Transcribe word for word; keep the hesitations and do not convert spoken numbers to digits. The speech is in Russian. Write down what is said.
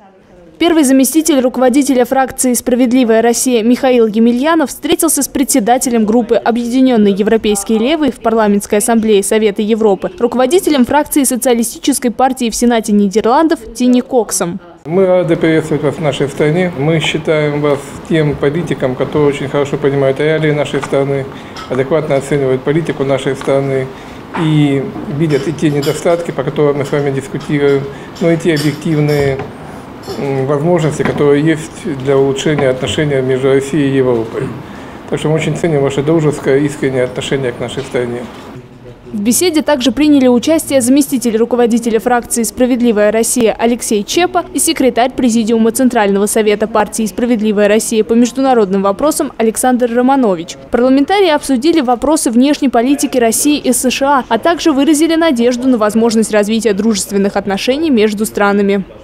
Первый заместитель руководителя фракции «Справедливая Россия» Михаил Емельянов встретился с председателем группы «Объединенные европейские левые» в Парламентской ассамблее Совета Европы, руководителем фракции Социалистической партии в Сенате Нидерландов Тини Коксом. Мы рады приветствовать вас в нашей стране. Мы считаем вас тем политиком, который очень хорошо понимает реалии нашей страны, адекватно оценивает политику нашей страны и видят и те недостатки, по которым мы с вами дискутируем, но и те объективные возможности, которые есть для улучшения отношений между Россией и Европой. Так что мы очень ценим ваше дружеское, искреннее отношение к нашей стране. В беседе также приняли участие заместитель руководителя фракции «Справедливая Россия» Алексей Чепа и секретарь Президиума Центрального совета партии «Справедливая Россия» по международным вопросам Александр Романович. Парламентарии обсудили вопросы внешней политики России и США, а также выразили надежду на возможность развития дружественных отношений между странами.